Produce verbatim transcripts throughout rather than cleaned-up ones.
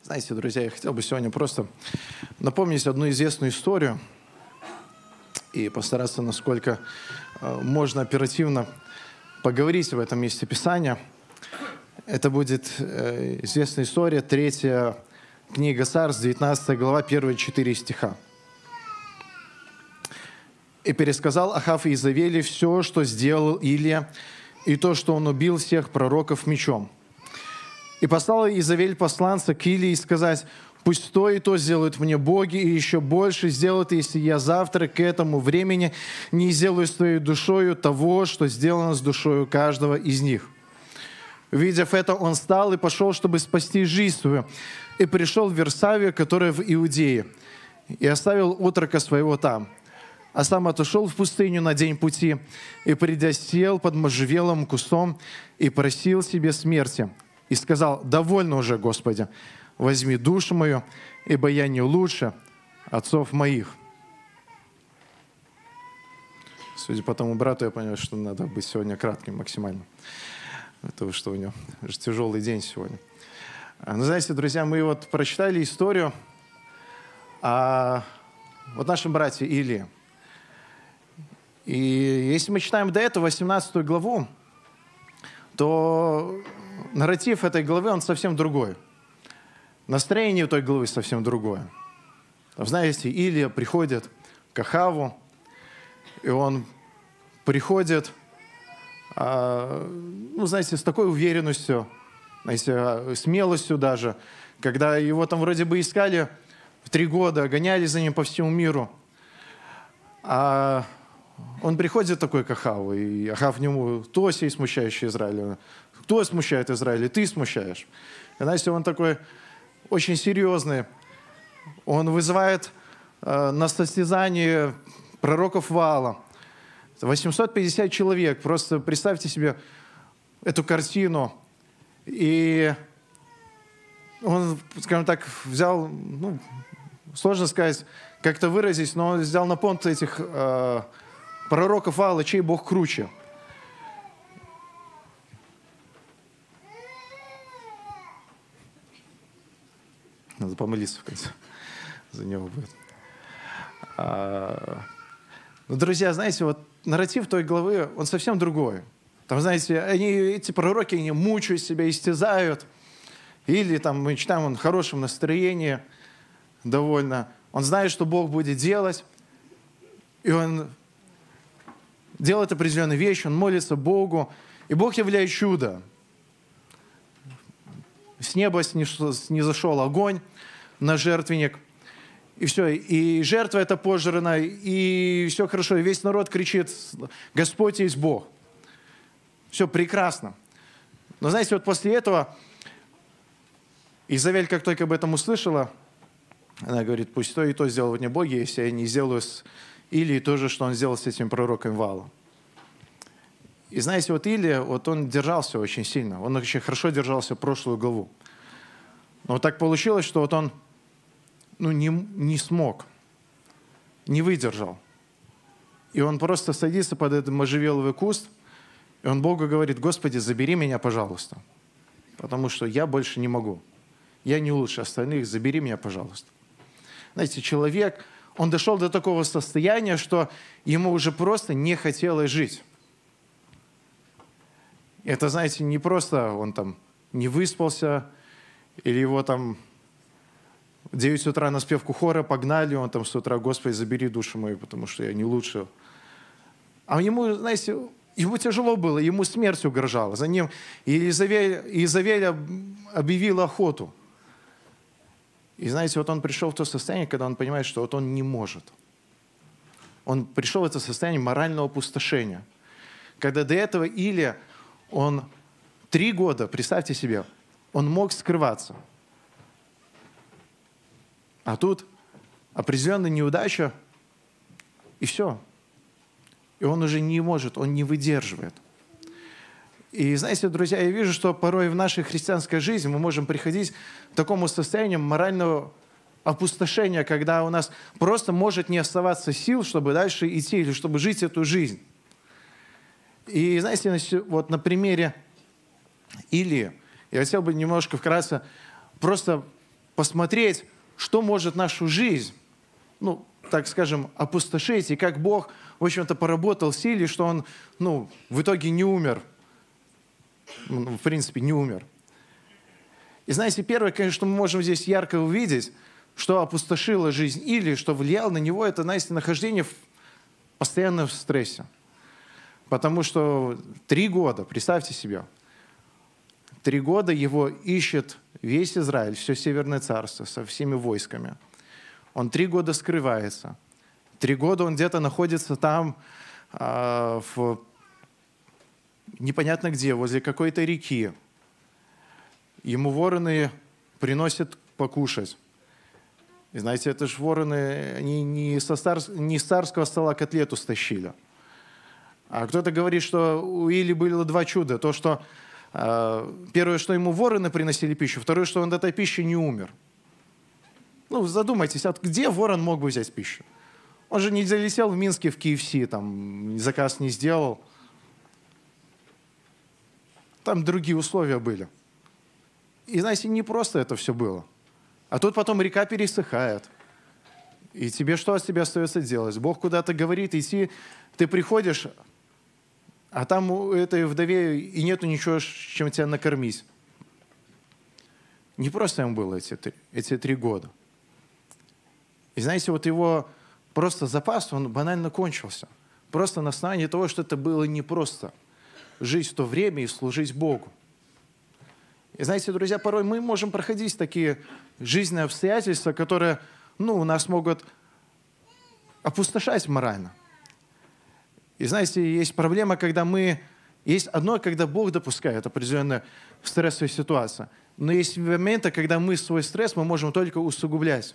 Знаете, друзья, я хотел бы сегодня просто напомнить одну известную историю и постараться, насколько э, можно оперативно поговорить в этом месте Писания. Это будет э, известная история, третья книга Царств, девятнадцатая глава, первые четыре стиха. «И пересказал Ахав Иезавели все, что сделал Илия, и то, что он убил всех пророков мечом. И послал Иезавель посланца к Илии сказать: пусть то и то сделают мне боги, и еще больше сделают, если я завтра к этому времени не сделаю с твоей душою того, что сделано с душою каждого из них». Увидев это, он встал и пошел, чтобы спасти жизнь свою, и пришел в Версавию, которая в Иудее, и оставил отрока своего там. А сам отошел в пустыню на день пути, и, придя, сел под можжевелым кустом и просил себе смерти. И сказал: «Довольно уже, Господи, возьми душу мою, ибо я не лучше отцов моих». Судя по тому брату, я понял, что надо быть сегодня кратким максимально. Потому что у него же тяжелый день сегодня. Ну, знаете, друзья, мы вот прочитали историю о вот нашем брате Илии. И если мы читаем до этого восемнадцатую главу, то нарратив этой главы, он совсем другой. Настроение той главы совсем другое. Знаете, Илия приходит к Ахаву, и он приходит, ну, знаете, с такой уверенностью, знаете, смелостью даже, когда его там вроде бы искали в три года, гоняли за ним по всему миру. А он приходит такой к Ахаву, и Ахав нему: кто сей смущающий Израиля? Кто смущает Израиль? Ты смущаешь. И, знаете, он такой очень серьезный. Он вызывает э, на состязание пророков Ваала. восемьсот пятьдесят человек. Просто представьте себе эту картину. И он, скажем так, взял, ну, сложно сказать, как-то выразить, но он взял на понт этих э, пророков Ваала, чей Бог круче. Надо помолиться в конце. За него будет. А, ну, друзья, знаете, вот нарратив той главы, он совсем другой. Там, знаете, они, эти пророки, они мучают себя, истязают. Или там мы читаем, он в хорошем настроении довольно. Он знает, что Бог будет делать. И он делает определенные вещи, он молится Богу. И Бог являет чудо. С неба снизошел огонь на жертвенник, и все, и жертва эта пожрана, и все хорошо, и весь народ кричит: Господь есть Бог. Все прекрасно. Но знаете, вот после этого Иезавель, как только об этом услышала, она говорит: пусть то и то сделают мне боги, если я не сделаю с Илией то же, что он сделал с этим пророком Ваалом. И знаете, вот Илия, вот он держался очень сильно, он очень хорошо держался в прошлую главу. Но вот так получилось, что вот он ну, не, не смог, не выдержал. И он просто садится под этот можжевеловый куст, и он Богу говорит: Господи, забери меня, пожалуйста, потому что я больше не могу. Я не лучше остальных, забери меня, пожалуйста. Знаете, человек, он дошел до такого состояния, что ему уже просто не хотелось жить. Это, знаете, не просто он там не выспался, или его там в девять утра на спевку хора погнали, он там с утра: Господи, забери душу мою, потому что я не лучше. А ему, знаете, ему тяжело было, ему смерть угрожала. За ним Иезавель, Иезавель объявила охоту. И знаете, вот он пришел в то состояние, когда он понимает, что вот он не может. Он пришел в это состояние морального опустошения. Когда до этого Илия, он три года, представьте себе, он мог скрываться. А тут определенная неудача, и все. И он уже не может, он не выдерживает. И знаете, друзья, я вижу, что порой в нашей христианской жизни мы можем приходить к такому состоянию морального опустошения, когда у нас просто может не оставаться сил, чтобы дальше идти или чтобы жить эту жизнь. И знаете, вот на примере Илии, я хотел бы немножко вкратце просто посмотреть, что может нашу жизнь, ну, так скажем, опустошить, и как Бог, в общем-то, поработал в силе, что Он, ну, в итоге не умер. В принципе, не умер. И знаете, первое, конечно, что мы можем здесь ярко увидеть, что опустошило жизнь или что влияло на него, это, знаете, нахождение в постоянном стрессе. Потому что три года, представьте себе, три года его ищет весь Израиль, все Северное царство со всеми войсками. Он три года скрывается. Три года он где-то находится там, э, в непонятно где, возле какой-то реки. Ему вороны приносят покушать. И знаете, это же вороны, они не, со стар... не с царского стола котлету стащили. А кто-то говорит, что у Или было два чуда. То, что э, первое, что ему вороны приносили пищу, второе, что он от этой пищи не умер. Ну, задумайтесь, а где ворон мог бы взять пищу? Он же не залетел в Минске в кей эф си, там, заказ не сделал. Там другие условия были. И, знаете, не просто это все было. А тут потом река пересыхает. И тебе что от тебя остается делать? Бог куда-то говорит идти, ты приходишь, а там у этой вдове и нету ничего, чем тебя накормить. Не просто ему было эти, эти три года. И знаете, вот его просто запас, он банально кончился. Просто на основании того, что это было непросто жить в то время и служить Богу. И знаете, друзья, порой мы можем проходить такие жизненные обстоятельства, которые, ну, нас могут опустошать морально. И знаете, есть проблема, когда мы... Есть одно, когда Бог допускает определенную стрессовую ситуацию. Но есть моменты, когда мы свой стресс мы можем только усугублять.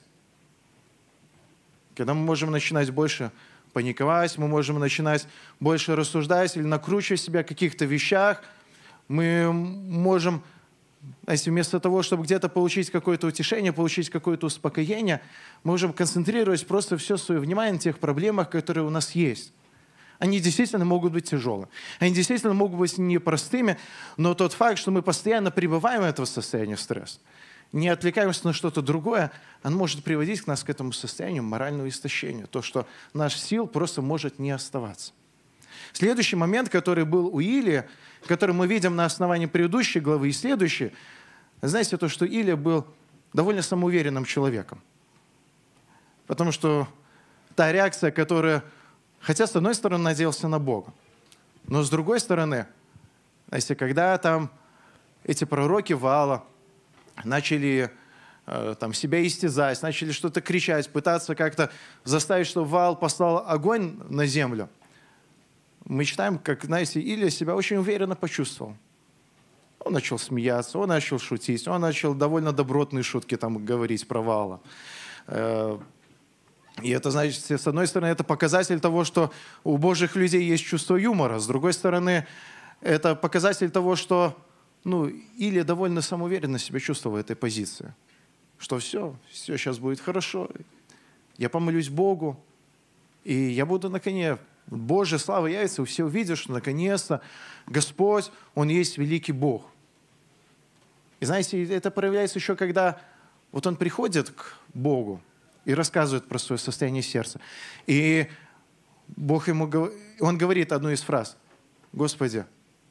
Когда мы можем начинать больше паниковать, мы можем начинать больше рассуждать или накручивать себя в каких-то вещах. Мы можем, знаете, вместо того, чтобы где-то получить какое-то утешение, получить какое-то успокоение, мы можем концентрировать просто все свое внимание на тех проблемах, которые у нас есть. Они действительно могут быть тяжелыми. Они действительно могут быть непростыми, но тот факт, что мы постоянно пребываем в этом состоянии стресса, не отвлекаемся на что-то другое, он может приводить к нас к этому состоянию морального истощения. То, что наш сил просто может не оставаться. Следующий момент, который был у Илии, который мы видим на основании предыдущей главы и следующей, знаете, то, что Илия был довольно самоуверенным человеком. Потому что та реакция, которая... Хотя, с одной стороны, надеялся на Бога. Но с другой стороны, знаете, когда там эти пророки Ваала начали э, там, себя истязать, начали что-то кричать, пытаться как-то заставить, чтобы Ваал послал огонь на землю, мы читаем, как, знаете, Илия себя очень уверенно почувствовал. Он начал смеяться, он начал шутить, он начал довольно добротные шутки там говорить про Ваала. Э, И это, значит, с одной стороны, это показатель того, что у Божьих людей есть чувство юмора. С другой стороны, это показатель того, что, ну, Илия довольно самоуверенно себя чувствовал в этой позиции. Что все, все сейчас будет хорошо. Я помолюсь Богу, и я буду на коне. Божья слава явится, и все увидят, что наконец-то Господь, Он есть великий Бог. И знаете, это проявляется еще, когда вот он приходит к Богу, и рассказывает про свое состояние сердца. И Бог ему, он говорит одну из фраз: «Господи,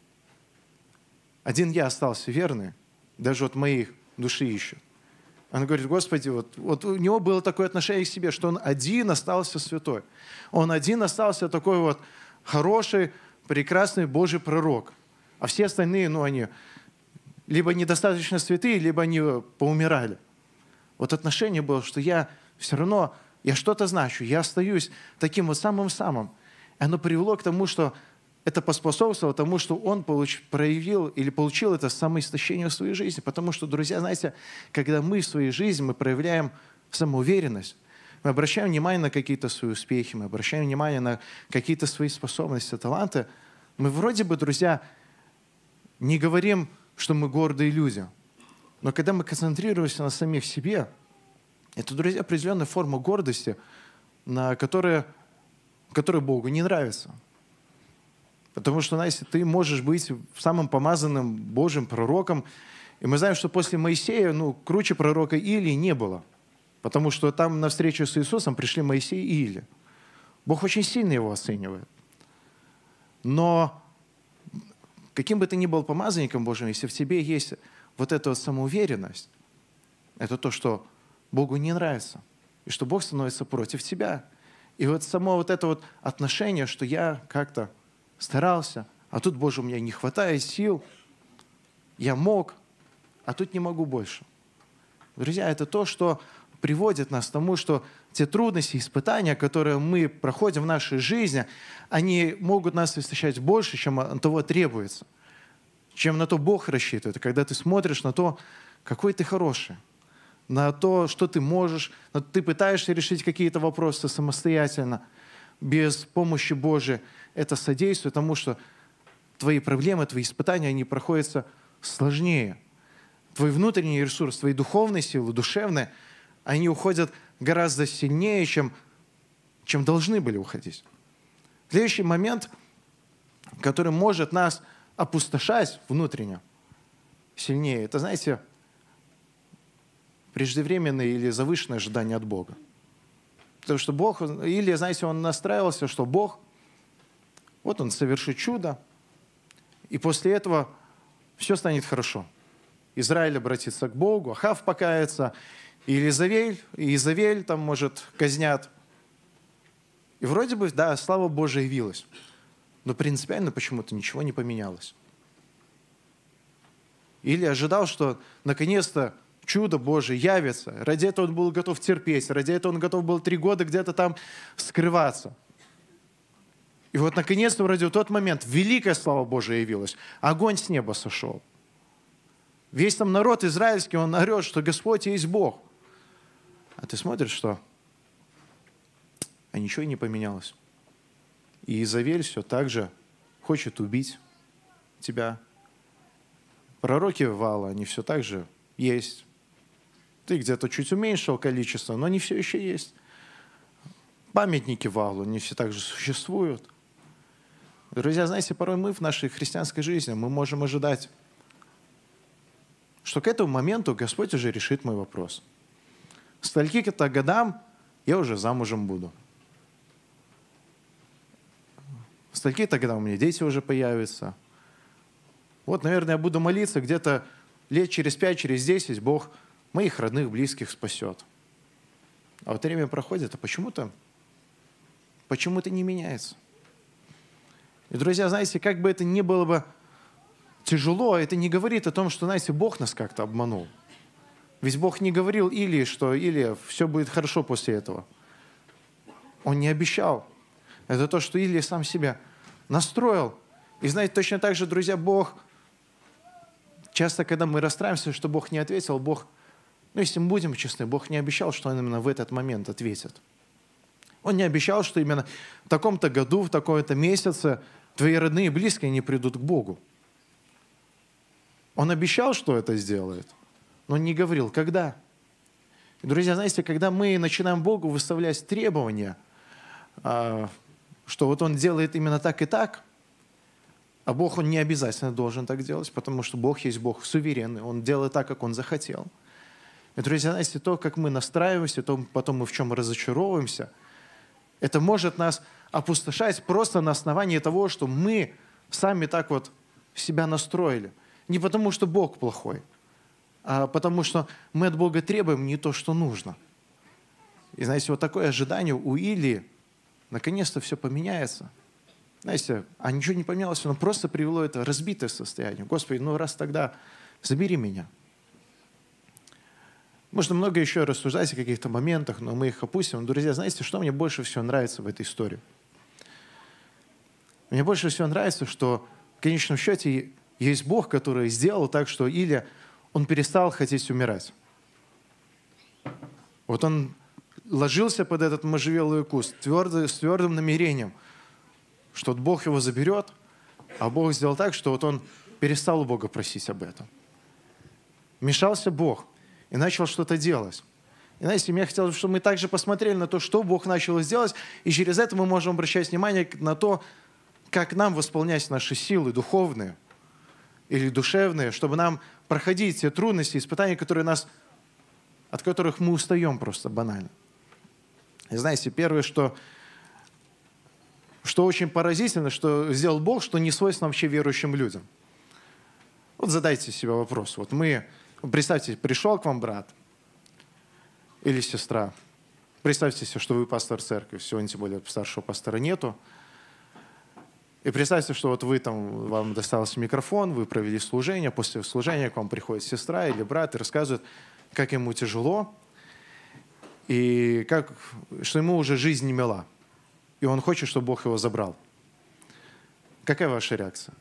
один я остался верный, даже от моих души ищут». Он говорит: «Господи, вот, вот у него было такое отношение к себе, что он один остался святой. Он один остался такой вот хороший, прекрасный Божий пророк. А все остальные, ну, они либо недостаточно святые, либо они поумирали». Вот отношение было, что я все равно, я что-то значу, я остаюсь таким вот самым-самым. И оно привело к тому, что это поспособствовало тому, что он получ, проявил или получил это самоистощение в своей жизни. Потому что, друзья, знаете, когда мы в своей жизни мы проявляем самоуверенность, мы обращаем внимание на какие-то свои успехи, мы обращаем внимание на какие-то свои способности, таланты, мы вроде бы, друзья, не говорим, что мы гордые люди. Но когда мы концентрируемся на самих себе, это, друзья, определенная форма гордости, на которая, которая Богу не нравится. Потому что, знаете, ты можешь быть самым помазанным Божьим пророком, И мы знаем, что после Моисея, ну, круче пророка Илии не было. Потому что там на встречу с Иисусом пришли Моисей и Илия. Бог очень сильно его оценивает. Но каким бы ты ни был помазанником Божьим, если в тебе есть вот эта вот самоуверенность, это то, что Богу не нравится, и что Бог становится против тебя. И вот само вот это вот отношение, что я как-то старался, а тут, Боже, у меня не хватает сил, я мог, а тут не могу больше. Друзья, это то, что приводит нас к тому, что те трудности, испытания, которые мы проходим в нашей жизни, они могут нас истощать больше, чем от того требуется, чем на то Бог рассчитывает. И когда ты смотришь на то, какой ты хороший, на то, что ты можешь, ты пытаешься решить какие-то вопросы самостоятельно, без помощи Божией, это содействует тому, что твои проблемы, твои испытания, они проходят сложнее. Твой внутренний ресурс, твои духовные силы, душевные, они уходят гораздо сильнее, чем, чем должны были уходить. Следующий момент, который может нас опустошать внутренне сильнее, это, знаете, преждевременное или завышенное ожидание от Бога. Потому что Бог, или, знаете, он настраивался, что Бог, вот он совершит чудо, и после этого все станет хорошо. Израиль обратится к Богу, Ахав покается, и Иезавель, и Иезавель там, может, казнят. И вроде бы, да, слава Божия явилась, но принципиально почему-то ничего не поменялось. Или ожидал, что наконец-то чудо Божие явится. Ради этого он был готов терпеть, ради этого он готов был три года где-то там скрываться. И вот наконец-то вроде в тот момент великая слава Божия явилась, огонь с неба сошел. Весь там народ израильский, он орет, что Господь есть Бог. А ты смотришь, что? А ничего и не поменялось. И Иезавель все так же хочет убить тебя. Пророки Ваала, они все так же есть. Ты где-то чуть уменьшил количество, но они все еще есть. Памятники Ваалу, они все так же существуют. Друзья, знаете, порой мы в нашей христианской жизни, мы можем ожидать, что к этому моменту Господь уже решит мой вопрос. К стольки-то годам я уже замужем буду. К стольки-то годам у меня дети уже появятся. Вот, наверное, я буду молиться, где-то лет через пять, через десять Бог моих родных, близких спасет. А вот время проходит, а почему-то, почему-то не меняется. И, друзья, знаете, как бы это ни было бы тяжело, это не говорит о том, что, знаете, Бог нас как-то обманул. Ведь Бог не говорил Илии, что Илия, все будет хорошо после этого. Он не обещал. Это то, что Илия сам себя настроил. И знаете, точно так же, друзья, Бог, часто, когда мы расстраиваемся, что Бог не ответил, Бог, ну, если мы будем честны, Бог не обещал, что Он именно в этот момент ответит. Он не обещал, что именно в таком-то году, в таком-то месяце твои родные и близкие не придут к Богу. Он обещал, что это сделает, но не говорил, когда. И, друзья, знаете, когда мы начинаем Богу выставлять требования, что вот Он делает именно так и так, а Бог, Он не обязательно должен так делать, потому что Бог есть Бог суверенный, Он делает так, как Он захотел. И, друзья, знаете, то, как мы настраиваемся, то потом мы в чем разочаровываемся, это может нас опустошать просто на основании того, что мы сами так вот себя настроили. Не потому, что Бог плохой, а потому, что мы от Бога требуем не то, что нужно. И, знаете, вот такое ожидание у Илии, наконец-то все поменяется. Знаете, а ничего не поменялось, оно просто привело это разбитое состояние. Господи, ну раз тогда, забери меня. Можно много еще рассуждать о каких-то моментах, но мы их опустим. Но, друзья, знаете, что мне больше всего нравится в этой истории? Мне больше всего нравится, что в конечном счете есть Бог, который сделал так, что Илия, он перестал хотеть умирать. Вот он ложился под этот можжевеловый куст твердо, с твердым намерением, что вот Бог его заберет, а Бог сделал так, что вот он перестал у Бога просить об этом. Вмешался Бог и начал что-то делать. И знаете, мне хотелось, чтобы мы также посмотрели на то, что Бог начал сделать, и через это мы можем обращать внимание на то, как нам восполнять наши силы духовные. или душевные, чтобы нам проходить те трудности, испытания, которые нас, от которых мы устаем просто банально. И знаете, первое, что, что очень поразительно, что сделал Бог, что не свойственно вообще верующим людям. Вот задайте себе вопрос. Вот мы, представьте, пришел к вам брат или сестра. Представьте себе, что вы пастор церкви. Сегодня, тем более, старшего пастора нету. И представьте, что вот вы там, вам достался микрофон, вы провели служение. После служения к вам приходит сестра или брат и рассказывает, как ему тяжело, и как, что ему уже жизнь не мила. И он хочет, чтобы Бог его забрал. Какая ваша реакция?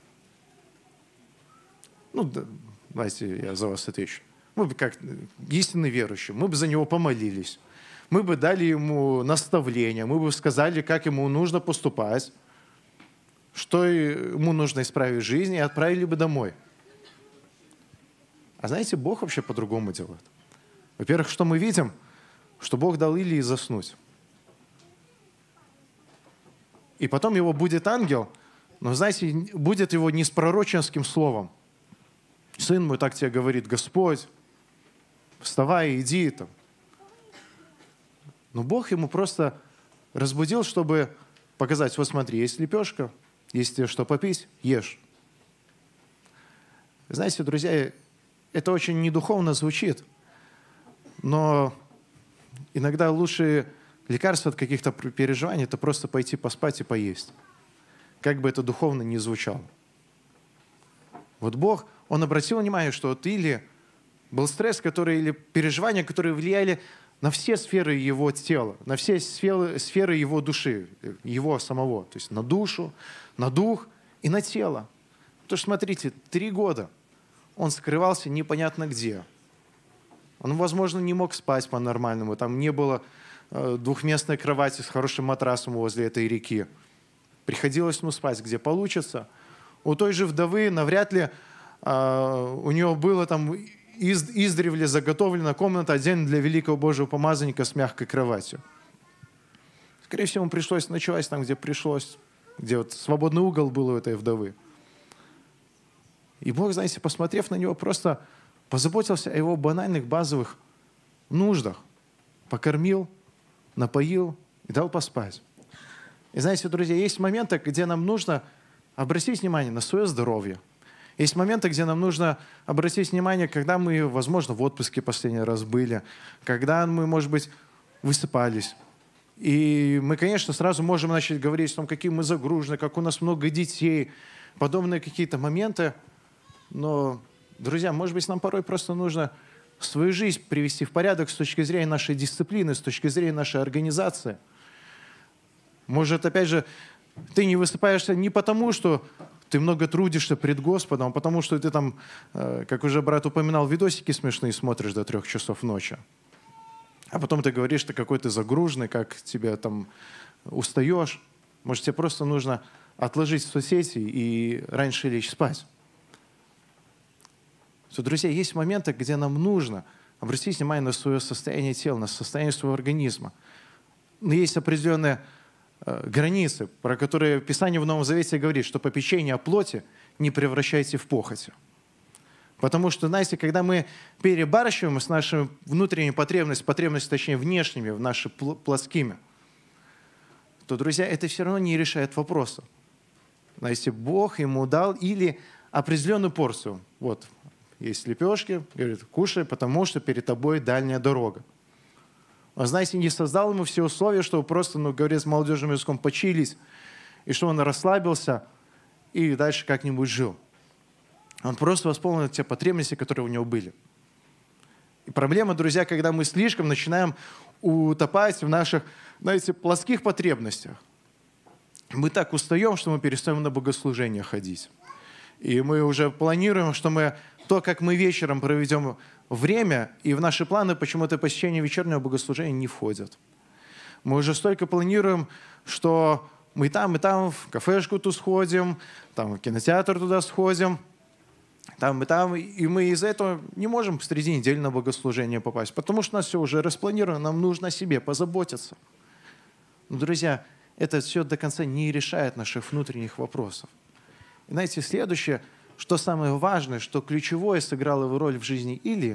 Ну, давайте я за вас отвечу. Мы бы как истинно верующие, мы бы за него помолились. Мы бы дали ему наставления, мы бы сказали, как ему нужно поступать, что ему нужно исправить в жизни, и отправили бы домой. А знаете, Бог вообще по-другому делает. Во-первых, что мы видим? Что Бог дал Илии заснуть. И потом его будет ангел, но, знаете, будет его не с пророческим словом. Сын мой, так тебе говорит Господь, вставай, иди там. Но Бог ему просто разбудил, чтобы показать, вот смотри, есть лепешка, есть тебе что попить, ешь. Знаете, друзья, это очень недуховно звучит, но иногда лучшее лекарство от каких-то переживаний – это просто пойти поспать и поесть. Как бы это духовно ни звучало. Вот Бог, Он обратил внимание, что вот Илии был стресс, который, или переживания, которые влияли на все сферы его тела, на все сферы, сферы его души, его самого. То есть на душу, на дух и на тело. Потому что, смотрите, три года он скрывался непонятно где. Он, возможно, не мог спать по-нормальному. Там не было э, двухместной кровати с хорошим матрасом возле этой реки. Приходилось ему спать, где получится. У той же вдовы навряд ли э, у нее было там из, издревле заготовлена комната отдельно для великого Божьего помазанника с мягкой кроватью. Скорее всего, ему пришлось ночевать там, где пришлось, где вот свободный угол был у этой вдовы. И Бог, знаете, посмотрев на него, просто позаботился о его банальных базовых нуждах. Покормил, напоил и дал поспать. И знаете, друзья, есть моменты, где нам нужно обратить внимание на свое здоровье. Есть моменты, где нам нужно обратить внимание, когда мы, возможно, в отпуске последний раз были, когда мы, может быть, высыпались. И мы, конечно, сразу можем начать говорить о том, какие мы загружены, как у нас много детей, подобные какие-то моменты. Но, друзья, может быть, нам порой просто нужно свою жизнь привести в порядок с точки зрения нашей дисциплины, с точки зрения нашей организации. Может, опять же, ты не высыпаешься не потому, что ты много трудишься пред Господом, а потому что ты там, как уже брат упоминал, видосики смешные смотришь до трех часов ночи. А потом ты говоришь, что какой ты загруженный, как тебе там устаешь. Может, тебе просто нужно отложить соцсети и раньше лечь спать. So, друзья, есть моменты, где нам нужно обратить внимание на свое состояние тела, на состояние своего организма. Но есть определенные э, границы, про которые Писание в Новом Завете говорит, что попечение о плоти не превращайте в похоть. Потому что, знаете, когда мы перебарщиваем с нашими внутренними потребностями, потребностями, точнее, внешними, в наши плотскими, то, друзья, это все равно не решает вопроса. Знаете, Бог ему дал или определенную порцию. Вот, есть лепешки, говорит, кушай, потому что перед тобой дальняя дорога. Он, знаете, не создал ему все условия, чтобы просто, ну, говорит с молодежным языком, почились, и что он расслабился и дальше как-нибудь жил. Он просто восполнил те потребности, которые у него были. И проблема, друзья, когда мы слишком начинаем утопать в наших, знаете, плотских потребностях. Мы так устаем, что мы перестаем на богослужение ходить. И мы уже планируем, что мы то, как мы вечером проведем время, и в наши планы почему-то посещение вечернего богослужения не входят. Мы уже столько планируем, что мы и там, и там в кафешку ту сходим, там в кинотеатр туда сходим, там и там, и мы из-за этого не можем среди недели на богослужение попасть, потому что у нас все уже распланировано, нам нужно о себе позаботиться. Но, друзья, это все до конца не решает наших внутренних вопросов. И знаете, следующее, что самое важное, что ключевое сыграло его роль в жизни Илии,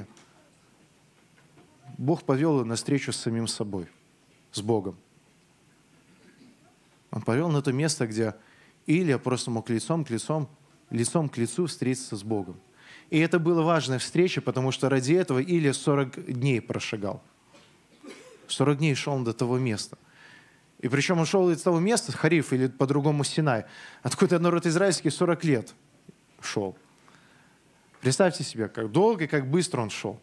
Бог повел его на встречу с самим собой, с Богом. Он повел на то место, где Илия просто мог лицом к лицом, лицом к лицу встретиться с Богом. И это была важная встреча, потому что ради этого Илия сорок дней прошагал. сорок дней шел он до того места. И причем он шел из того места, Хариф, или по-другому Синай, откуда народ израильский сорок лет шел. Представьте себе, как долго и как быстро он шел.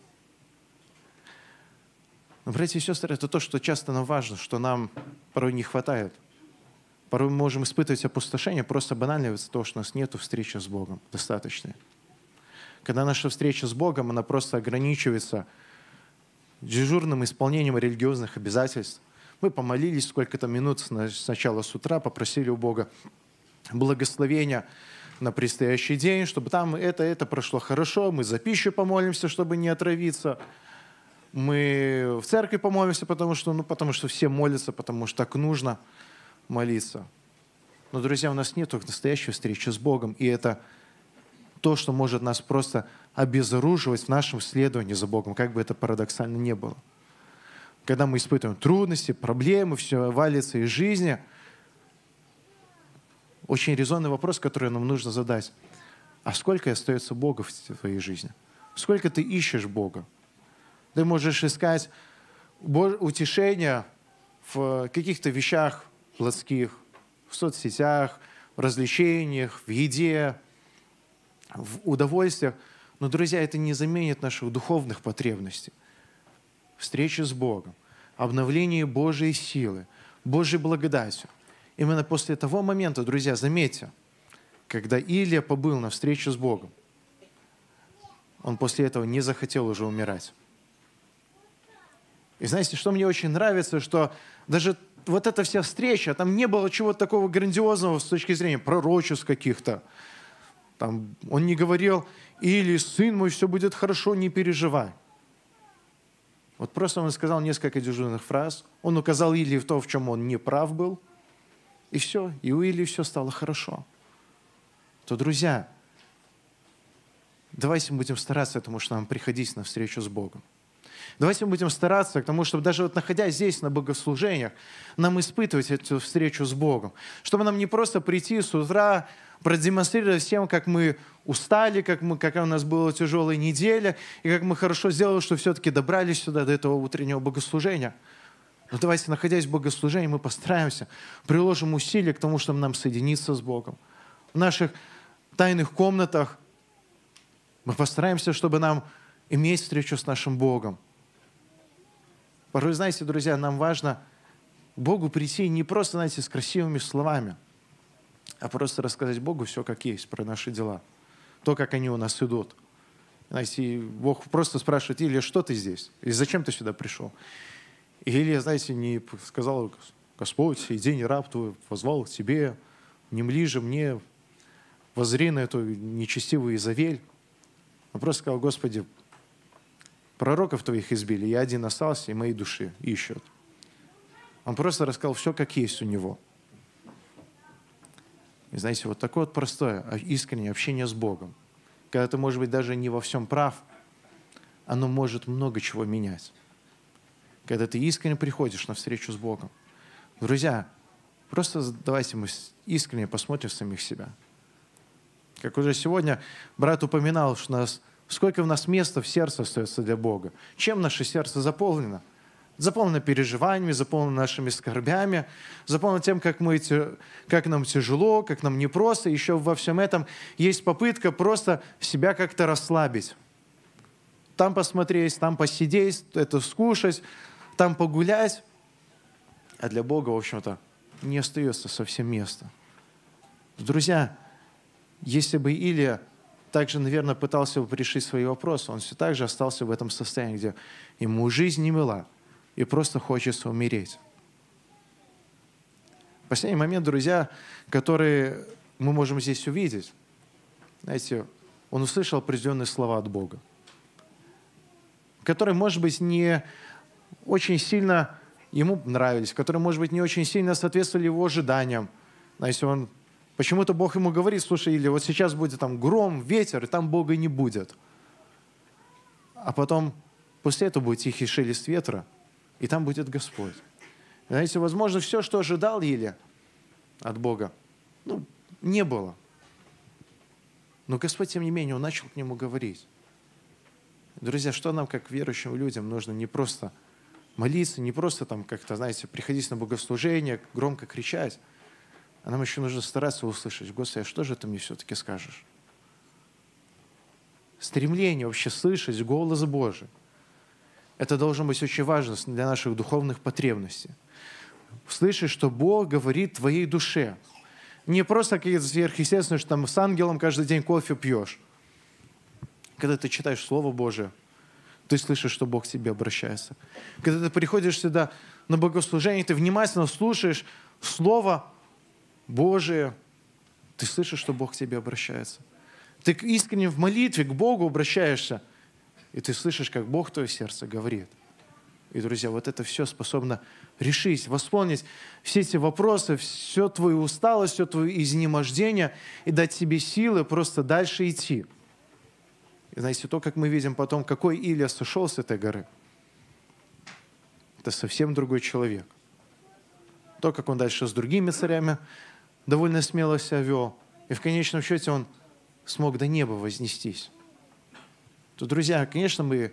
Но, братья и сестры, это то, что часто нам важно, что нам порой не хватает. Порой мы можем испытывать опустошение просто банально из-за того, что у нас нет встречи с Богом достаточной. Когда наша встреча с Богом, она просто ограничивается дежурным исполнением религиозных обязательств. Мы помолились сколько-то минут сначала с утра, попросили у Бога благословения на предстоящий день, чтобы там это, это прошло хорошо. Мы за пищу помолимся, чтобы не отравиться. Мы в церкви помолимся, потому что, ну, потому что все молятся, потому что так нужно молиться. Но, друзья, у нас нет настоящей встречи с Богом, и это то, что может нас просто обезоруживать в нашем следовании за Богом, как бы это парадоксально ни было. Когда мы испытываем трудности, проблемы, все валится из жизни, очень резонный вопрос, который нам нужно задать. А сколько остается Бога в твоей жизни? Сколько ты ищешь Бога? Ты можешь искать утешение в каких-то вещах плотских, в соцсетях, в развлечениях, в еде, в удовольствиях. Но, друзья, это не заменит наших духовных потребностей. Встреча с Богом, обновление Божьей силы, Божьей благодатью. Именно после того момента, друзья, заметьте, когда Илия побыл на встрече с Богом, он после этого не захотел уже умирать. И знаете, что мне очень нравится, что даже вот эта вся встреча, там не было чего-то такого грандиозного с точки зрения пророчеств каких-то. Там он не говорил: «Или, сын мой, все будет хорошо, не переживай». Вот просто он сказал несколько дежурных фраз. Он указал Илии в то, в чем он не прав был. И все. И у Илии все стало хорошо. То, друзья, давайте мы будем стараться, потому что нам приходить на встречу с Богом. Давайте мы будем стараться к тому, чтобы даже вот находясь здесь на богослужениях, нам испытывать эту встречу с Богом. Чтобы нам не просто прийти с утра, продемонстрировать всем, как мы устали, как мы, какая у нас была тяжелая неделя, и как мы хорошо сделали, что все-таки добрались сюда, до этого утреннего богослужения. Но давайте, находясь в богослужении, мы постараемся, приложим усилия к тому, чтобы нам соединиться с Богом. В наших тайных комнатах мы постараемся, чтобы нам иметь встречу с нашим Богом. Порой, знаете, друзья, нам важно к Богу прийти не просто, знаете, с красивыми словами, а просто рассказать Богу все, как есть, про наши дела. То, как они у нас идут. Знаете, Бог просто спрашивает: Илья, что ты здесь? И зачем ты сюда пришел? И Илья, знаете, не сказал: Господь, сей день раб твой позвал к тебе, не мли же мне, воззри на эту нечестивую Изавель. Он просто сказал: Господи, пророков твоих избили, я один остался, и моей души ищут. Он просто рассказал все, как есть у него. И знаете, вот такое вот простое, искреннее общение с Богом, когда ты, может быть, даже не во всем прав, оно может много чего менять. Когда ты искренне приходишь на встречу с Богом. Друзья, просто давайте мы искренне посмотрим самих себя. Как уже сегодня брат упоминал, что нас, сколько у нас места в сердце остается для Бога. Чем наше сердце заполнено? Заполнено переживаниями, заполнено нашими скорбями, заполнено тем, как, мы, как нам тяжело, как нам непросто. Еще во всем этом есть попытка просто себя как-то расслабить. Там посмотреть, там посидеть, это скушать, там погулять. А для Бога, в общем-то, не остается совсем места. Друзья, если бы Илия также, наверное, пытался бы решить свои вопросы, он все так же остался в этом состоянии, где ему жизнь не мила, и просто хочется умереть. Последний момент, друзья, который мы можем здесь увидеть. Знаете, он услышал определенные слова от Бога, которые, может быть, не очень сильно ему нравились, которые, может быть, не очень сильно соответствовали его ожиданиям. Знаете, он Почему-то Бог ему говорит: слушай, или вот сейчас будет там гром, ветер, и там Бога не будет. А потом, после этого будет тихий шелест ветра, и там будет Господь. Знаете, возможно, все, что ожидал Илия от Бога, ну, не было. Но Господь, тем не менее, Он начал к нему говорить. Друзья, что нам, как верующим людям, нужно не просто молиться, не просто там как-то, знаете, приходить на богослужение, громко кричать, а нам еще нужно стараться услышать: Господи, а что же ты мне все-таки скажешь? Стремление вообще слышать голос Божий. Это должно быть очень важно для наших духовных потребностей. Слышать, что Бог говорит твоей душе. Не просто какие-то сверхъестественные, что там с ангелом каждый день кофе пьешь. Когда ты читаешь Слово Божие, ты слышишь, что Бог к тебе обращается. Когда ты приходишь сюда на богослужение, ты внимательно слушаешь Слово Божие, ты слышишь, что Бог к тебе обращается. Ты искренне в молитве к Богу обращаешься, и ты слышишь, как Бог в твое сердце говорит. И, друзья, вот это все способно решить, восполнить все эти вопросы, все твою усталость, все твое изнемождение и дать себе силы просто дальше идти. И знаете, то, как мы видим потом, какой Илия сошел с этой горы, это совсем другой человек. То, как он дальше с другими царями довольно смело себя вел, и в конечном счете он смог до неба вознестись. То, друзья, конечно, мы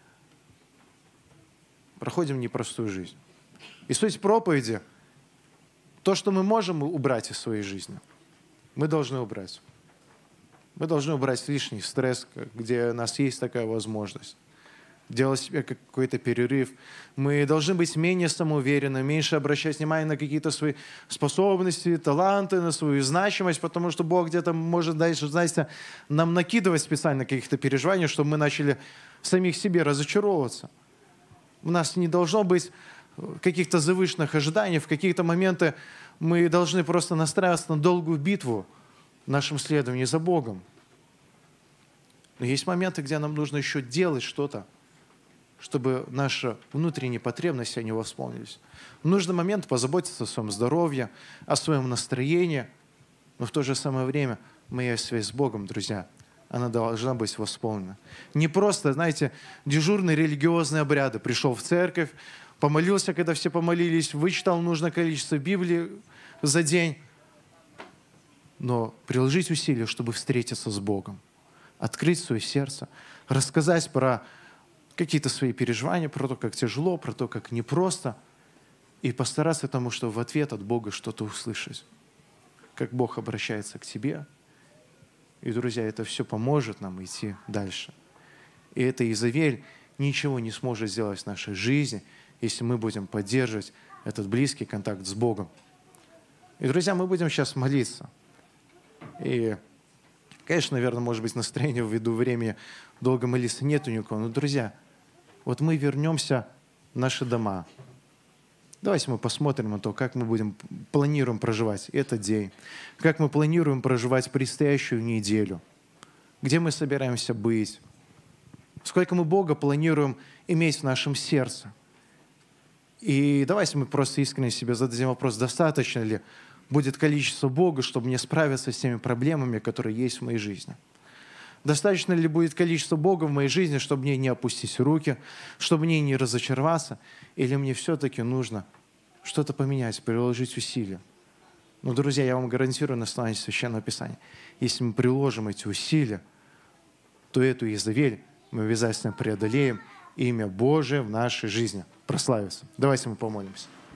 проходим непростую жизнь. И суть проповеди — то, что мы можем убрать из своей жизни, мы должны убрать. Мы должны убрать лишний стресс, где у нас есть такая возможность. Делать себе какой-то перерыв. Мы должны быть менее самоуверенны, меньше обращать внимание на какие-то свои способности, таланты, на свою значимость, потому что Бог где-то может дальше, знаете, нам накидывать специально каких-то переживаний, чтобы мы начали самих себе разочаровываться. У нас не должно быть каких-то завышенных ожиданий. В какие-то моменты мы должны просто настраиваться на долгую битву в нашем следовании за Богом. Но есть моменты, где нам нужно еще делать что-то, чтобы наши внутренние потребности, они восполнились. В нужный момент позаботиться о своем здоровье, о своем настроении, но в то же самое время моя связь с Богом, друзья, она должна быть восполнена. Не просто, знаете, дежурные религиозные обряды. Пришел в церковь, помолился, когда все помолились, вычитал нужное количество Библии за день, но приложить усилия, чтобы встретиться с Богом, открыть свое сердце, рассказать про какие-то свои переживания, про то, как тяжело, про то, как непросто, и постараться тому, что в ответ от Бога что-то услышать. Как Бог обращается к тебе. И, друзья, это все поможет нам идти дальше. И эта Иезавель ничего не сможет сделать в нашей жизни, если мы будем поддерживать этот близкий контакт с Богом. И, друзья, мы будем сейчас молиться. И, конечно, наверное, может быть, настроение ввиду времени долго молиться нет у никого. Но, друзья, вот мы вернемся в наши дома. Давайте мы посмотрим на то, как мы будем, планируем проживать этот день, как мы планируем проживать предстоящую неделю, где мы собираемся быть, сколько мы Бога планируем иметь в нашем сердце. И давайте мы просто искренне себе зададим вопрос, достаточно ли будет количество Бога, чтобы мне справиться с теми проблемами, которые есть в моей жизни. Достаточно ли будет количество Бога в моей жизни, чтобы мне не опустить руки, чтобы мне не разочароваться, или мне все-таки нужно что-то поменять, приложить усилия? Но, друзья, я вам гарантирую на основании Священного Писания, если мы приложим эти усилия, то эту Иезавель мы обязательно преодолеем, и имя Божие в нашей жизни прославится. Давайте мы помолимся.